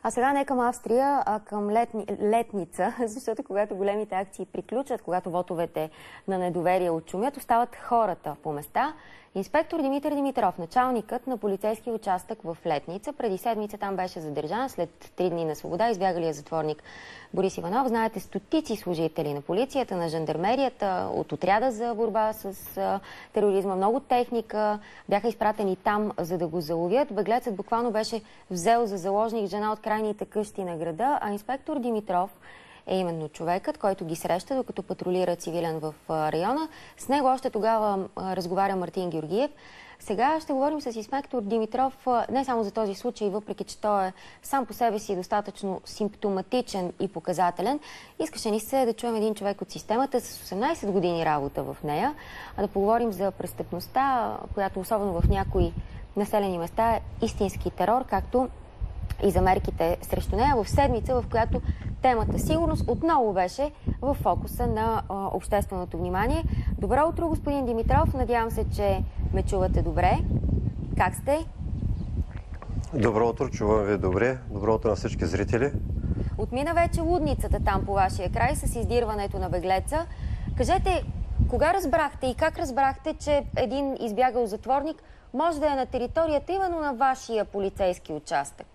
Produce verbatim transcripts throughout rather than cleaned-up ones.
А сега не към Австрия, а към летни, Летница, защото когато големите акции приключат, когато вотовете на недоверие отшумят, остават хората по места. Инспектор Димитър Димитров, началникът на полицейския участък в Летница, преди седмица там беше задържан след три дни на свобода, избягалия затворник Борис Иванов. Знаете, стотици служители на полицията, на жандармерията, от отряда за борба с а, тероризма, много техника, бяха изпратени там, за да го заловят. Беглецът буквално беше взел за заложник жена от крайните къщи на града, а инспектор Димитров е именно човекът, който ги среща, докато патрулира цивилен в района. С него още тогава разговаря Мартин Георгиев. Сега ще говорим с инспектор Димитров не само за този случай, въпреки че той е сам по себе си достатъчно симптоматичен и показателен. Искаше ни се да чуем един човек от системата с осемнайсет години работа в нея, а да поговорим за престъпността, която особено в някои населени места е истински терор, както и за мерките срещу нея в седмица, в която темата сигурност отново беше в фокуса на а, общественото внимание. Добро утро, господин Димитров. Надявам се, че ме чувате добре. Как сте? Добро утро, чувам ви добре. Добро утро на всички зрители. Отмина вече лудницата там по вашия край с издирването на беглеца. Кажете, кога разбрахте и как разбрахте, че един избягал затворник може да е на територията именно на вашия полицейски участък?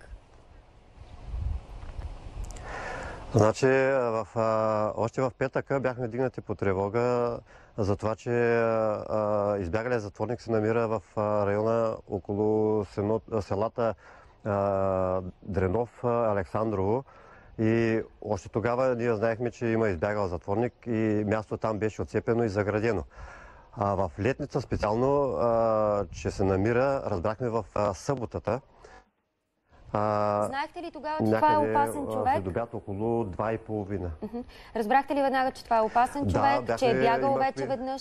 Значи, в, а, още в петъка бяхме дигнати по тревога за това, че а, избягалият затворник се намира в а, района около сено, селата а, Дренов, Александрово. И още тогава ние знаехме, че има избягал затворник и мястото там беше отцепено и заградено. А в Летница специално, а, че се намира, разбрахме в а, съботата. А, Знаехте ли тогава, че това е опасен човек? Следобед около два и половина. Uh-huh. Разбрахте ли веднага, че това е опасен човек, да, че е бягал имах... вече веднъж?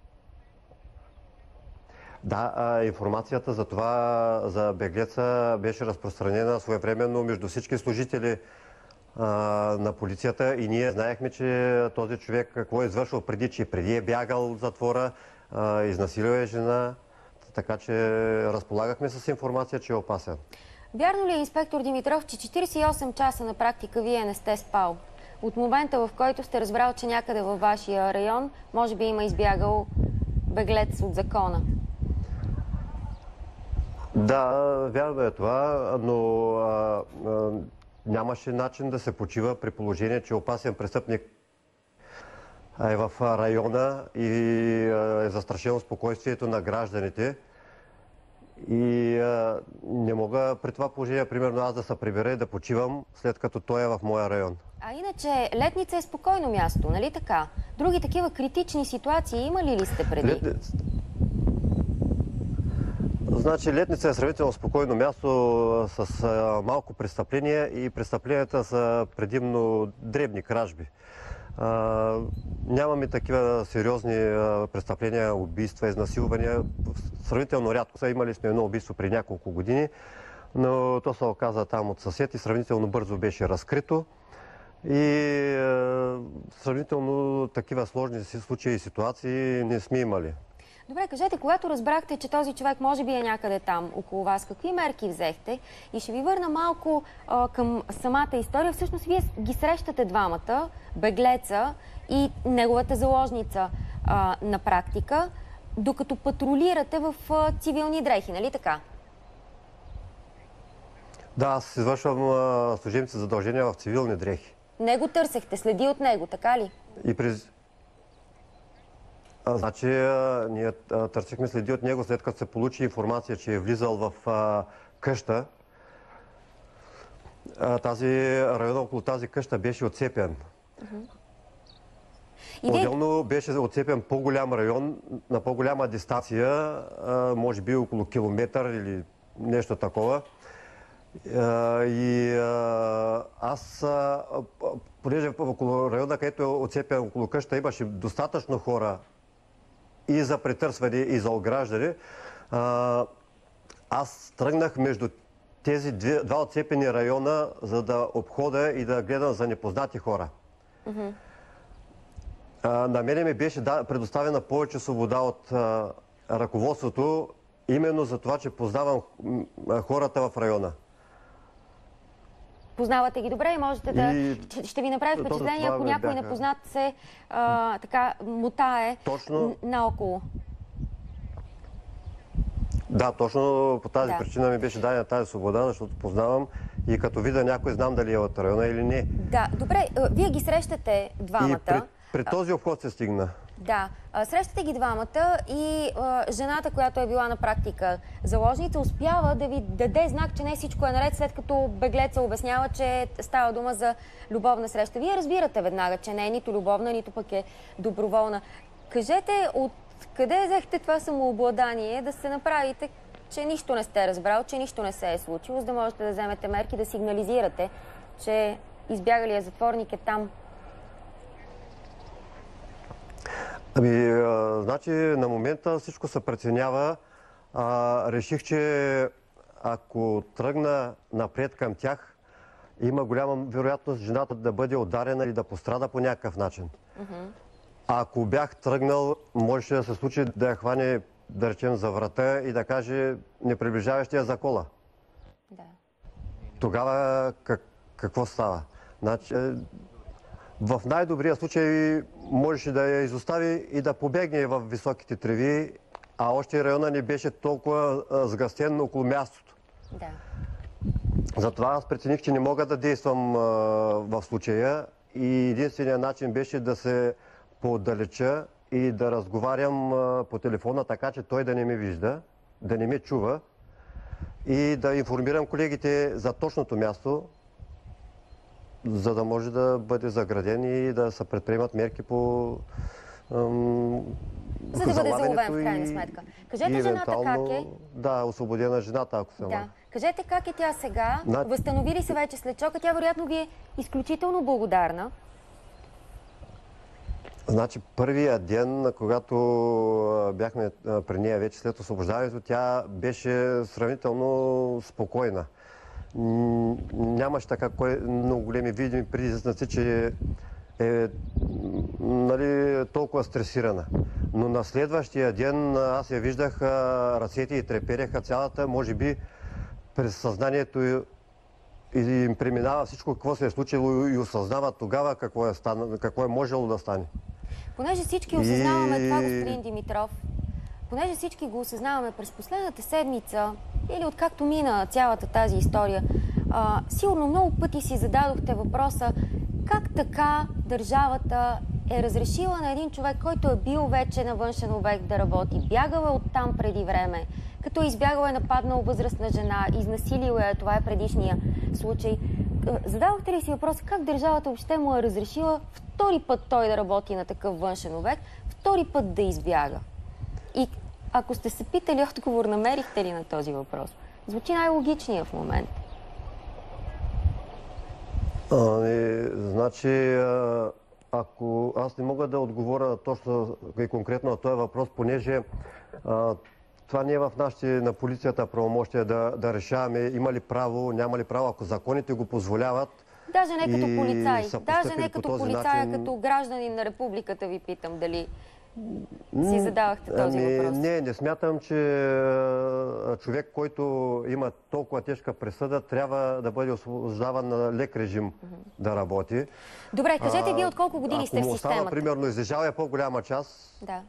Да, а, информацията за това, за беглеца, беше разпространена своевременно между всички служители а, на полицията и ние знаехме, че този човек какво е извършил преди, че преди е бягал от затвора, а, изнасилил е жена, така че разполагахме с информация, че е опасен. Вярно ли е, инспектор Димитров, че четирийсет и осем часа на практика вие не сте спал? От момента, в който сте разбрал, че някъде във вашия район може би има избягал беглец от закона? Да, вярно е това, но а, а, нямаше начин да се почива при положение, че опасен престъпник е в района и е застрашено спокойствието на гражданите. И а, не мога при това положение, примерно аз да се прибера и да почивам, след като той е в моя район. А иначе Летница е спокойно място, нали така? Други такива критични ситуации имали ли сте преди? Летница... Значи Летница е сравнително спокойно място с а, малко престъпления и престъпленията са предимно дребни кражби. А, нямаме такива сериозни а, престъпления, убийства, изнасилвания. Сравнително рядко са. Имали сме едно убийство при няколко години, но то се оказа там от съсед и сравнително бързо беше разкрито. И а, сравнително такива сложни случаи и ситуации не сме имали. Добре, кажете, когато разбрахте, че този човек може би е някъде там около вас, какви мерки взехте? И ще ви върна малко а, към самата история. Всъщност вие ги срещате двамата, беглеца и неговата заложница а, на практика, докато патрулирате в а, цивилни дрехи, нали така? Да, аз извършвам а, служебните задължения в цивилни дрехи. Не го търсехте, следи от него, така ли? И през... А, значи, а, ние а, търсихме следи от него, след като се получи информация, че е влизал в а, къща. А, тази район около тази къща беше отцепен. Uh-huh. Отделно беше отцепен по-голям район, на по-голяма дистанция, а, може би около километър или нещо такова. А, и а, аз, а, понеже около района, където е отцепен около къща, имаше достатъчно хора и за претърсване, и за ограждане, а, аз тръгнах между тези две, два отцепени района, за да обходя и да гледам за непознати хора. Mm-hmm. а, на мене ми беше да, предоставена повече свобода от а, ръководството, именно за това, че познавам хората в района. Познавате ги добре и можете да... И... Ще ви направи впечатление, ако някой бяха... непознат се а, така мутае точно... наоколо. Да, точно по тази да. причина ми беше дадена тази свобода, защото познавам и като видя някой, знам дали е от района или не. Да, добре, вие ги срещате двамата. И при, при този обход се стигна. Да, срещате ги двамата и а, жената, която е била на практика заложница, успява да ви даде знак, че не всичко е наред, след като беглеца обяснява, че става дума за любовна среща. Вие разбирате веднага, че не е нито любовна, нито пък е доброволна. Кажете, от къде взехте това самообладание да се направите, че нищо не сте разбрал, че нищо не се е случило, за да можете да вземете мерки, да сигнализирате, че избягалият затворник е там? Ами, а, значи на момента всичко се преценява. А, реших, че ако тръгна напред към тях, има голяма вероятност жената да бъде ударена или да пострада по някакъв начин. Mm-hmm. А ако бях тръгнал, можеше да се случи да я хване, да речем, за врата и да каже, не приближаващия за кола. Да. Тогава как, какво става? Значи, в най-добрия случай можеше да я изостави и да побегне в високите треви, а още района не беше толкова сгъстен около мястото. Да. Затова аз прецених, че не мога да действам а, в случая и единственият начин беше да се поотдалеча и да разговарям а, по телефона, така че той да не ме вижда, да не ме чува и да информирам колегите за точното място, за да може да бъде заграден и да се предприемат мерки по ам, за да бъде заловен в крайна сметка. Кажете жената как е? Да, освободена жената, ако се да. налага. Кажете как е тя сега? На... Възстановили се вече след шока. Тя вероятно ви е изключително благодарна. Значи първия ден, когато бяхме при нея вече след освобождаването, тя беше сравнително спокойна. Нямаше така кой, много големи видими признаци, че е нали, толкова стресирана. Но на следващия ден аз я виждах, ръцете й трепереха цялата, може би през съзнанието и им преминава всичко, какво се е случило и осъзнава тогава какво е, стана, какво е можело да стане. Понеже всички осъзнаваме и... това, господин Димитров, понеже всички го осъзнаваме през последната седмица или откакто мина цялата тази история, а, сигурно много пъти си зададохте въпроса как така държавата е разрешила на един човек, който е бил вече на външен обект да работи, бягал е оттам преди време, като избягал е нападнал възрастна жена, изнасилил е, това е предишния случай. Зададохте ли си въпроса как държавата въобще му е разрешила втори път той да работи на такъв външен обект, втори път да избяга? И ако сте се питали отговор, намерихте ли на този въпрос? Звучи най-логичния в момента. Ами, значи, ако аз не мога да отговоря точно и конкретно на този въпрос, понеже а, това не е в нашите на полицията правомощия да, да решаваме има ли право, няма ли право, ако законите го позволяват. Даже не като полицай, даже не като полицая, начин... като гражданин на републиката ви питам дали си задавахте този ами, въпрос. Не, не смятам, че човек, който има толкова тежка присъда, трябва да бъде освобождаван на лек режим mm-hmm. да работи. Добре, кажете вие от колко години сте в системата? Ако му остава, примерно, излежава е по-голяма част. Да.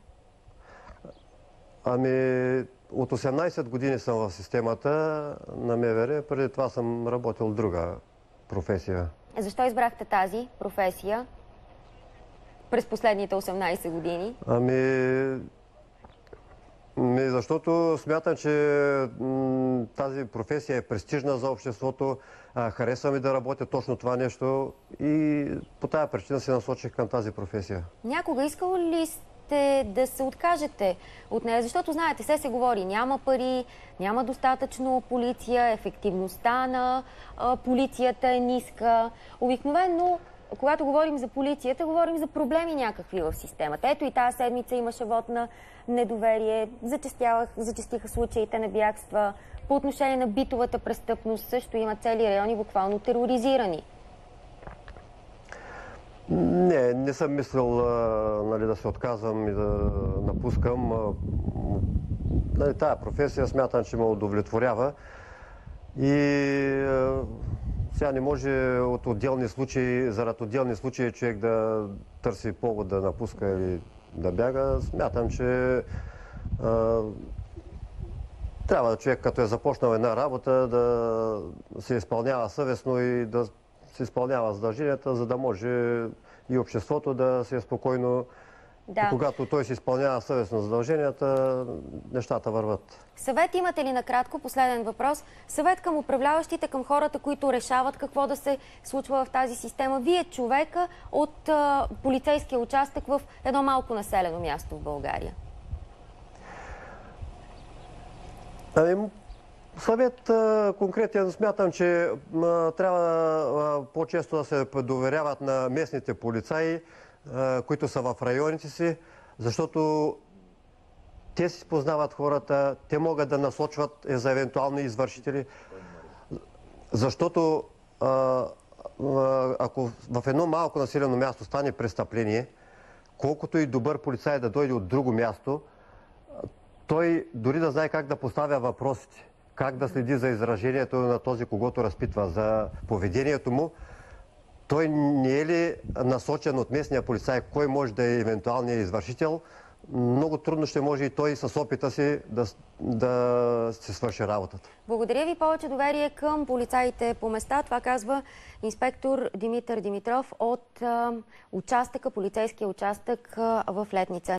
Ами, от осемнайсет години съм в системата на МВР, преди това съм работил в друга професия. Защо избрахте тази професия през последните осемнайсет години? Ами, ми, защото смятам, че м, тази професия е престижна за обществото, а, харесва ми да работя точно това нещо и по тази причина се насочих към тази професия. Някога искало ли сте да се откажете от нея? Защото, знаете, все се говори, няма пари, няма достатъчно полиция, ефективността на а, полицията е ниска. Обикновено, когато говорим за полицията, говорим за проблеми някакви в системата. Ето и тази седмица имаше вот на недоверие, зачестиха случаите на бягства. По отношение на битовата престъпност също има цели райони буквално тероризирани. Не, не съм мислил а, нали, да се отказвам и да напускам. А, нали, тая професия смятам, че ме удовлетворява. И а, Сега не може от отделни случаи, заради отделни случаи човек да търси повод да напуска или да бяга. Смятам, че а, трябва човек, като е започнал една работа, да се изпълнява съвестно и да се изпълнява задълженията, за да може и обществото да се е спокойно. Да. И когато той се изпълнява съвестно задълженията, нещата върват. Съвет имате ли накратко? Последен въпрос. Съвет към управляващите, към хората, които решават какво да се случва в тази система. Вие човека от а, полицейския участък в едно малко населено място в България. Ами, съвет а, конкретен смятам, че а, трябва а, по-често да се доверяват на местните полицаи, които са в районите си, защото те си познават хората, те могат да насочват за евентуални извършители. Защото ако в едно малко населено място стане престъпление, колкото и добър полицай да дойде от друго място, той дори да знае как да поставя въпросите, как да следи за изражението на този, когото разпитва, за поведението му, той не е ли насочен от местния полицай, кой може да е евентуалният извършител, много трудно ще може и той с опита си да, да се свърши работата. Благодаря ви. Повече доверие към полицаите по места. Това казва инспектор Димитър Димитров от а, участъка, полицейския участък а, в Летница.